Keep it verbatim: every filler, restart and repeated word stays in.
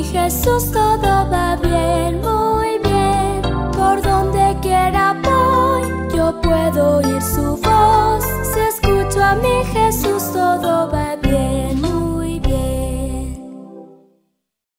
mi Jesús todo va bien, muy bien. Por donde quiera voy, yo puedo oír su voz. Si escucho a mi Jesús